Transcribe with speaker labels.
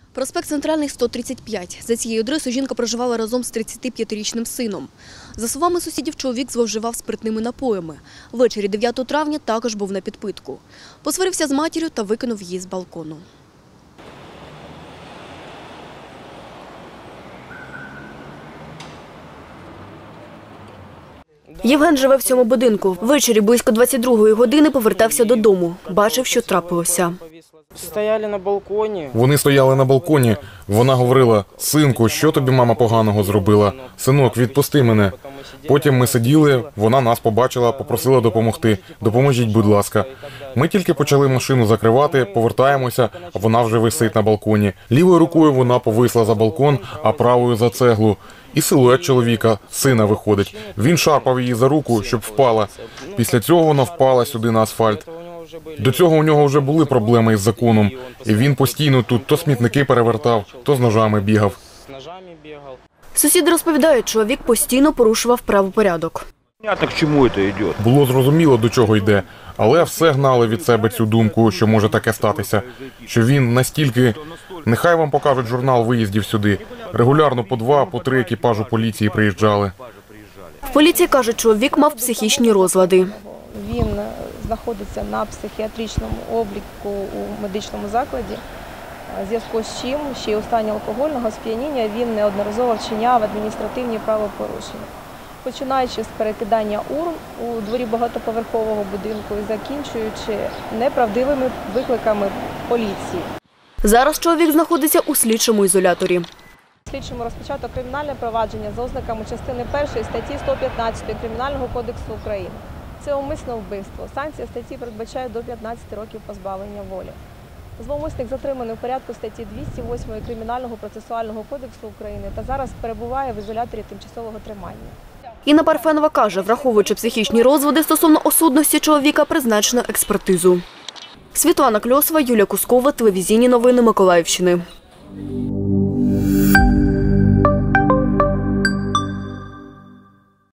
Speaker 1: Проспект Центральний, 135. За цією адресою жінка проживала разом з 35-річним сином. За словами сусідів, чоловік зловживав спиртними напоями. Ввечері 9 травня також був на підпитку. Посварився з матір'ю та викинув її з балкону. Євген живе в цьому будинку. Ввечері близько 22-ї години повертався додому. Бачив, що трапилося.
Speaker 2: Вони стояли на балконі. Вона говорила: «Синку, що тобі мама поганого зробила? Синок, відпусти мене». Потім ми сиділи, вона нас побачила, попросила допомогти. «Допоможіть, будь ласка». Ми тільки почали машину закривати, повертаємося, а вона вже висить на балконі. Лівою рукою вона повисла за балкон, а правою за цеглу. І силует чоловіка, сина, виходить. Він шарпав її за руку, щоб впала. Після цього вона впала сюди на асфальт. До цього у нього вже були проблеми із законом. І він постійно тут то смітники перевертав, то з ножами бігав.
Speaker 1: Сусіди розповідають, чоловік постійно порушував правопорядок.
Speaker 2: Було зрозуміло, до чого йде, але все гнали від себе цю думку, що може таке статися. Що він настільки... Нехай вам покажуть журнал виїздів сюди. Регулярно по 2, по 3 екіпажу поліції приїжджали.
Speaker 1: В поліції кажуть, чоловік мав психічні розлади.
Speaker 3: Він знаходиться на психіатричному обліку у медичному закладі, в зв'язку з чим ще й у стані алкогольного сп'яніння він неодноразово вчиняв адміністративні правопорушення. Починаючи з перекидання урн у дворі багатоповерхового будинку і закінчуючи неправдивими викликами поліції.
Speaker 1: Зараз чоловік знаходиться у слідчому ізоляторі.
Speaker 3: Слідчому розпочато кримінальне провадження за ознаками частини 1 статті 115 Кримінального кодексу України. Це умисне вбивство. Санкція статті передбачає до 15 років позбавлення волі. Зловмисник затриманий у порядку статті 208 Кримінального процесуального кодексу України та зараз перебуває в ізоляторі тимчасового тримання.
Speaker 1: Інна Парфенова каже, враховуючи психічні розлади стосовно осудності чоловіка, призначено експертизу. Світлана Кльосова, Юлія Кускова, телевізійні новини Миколаївщини.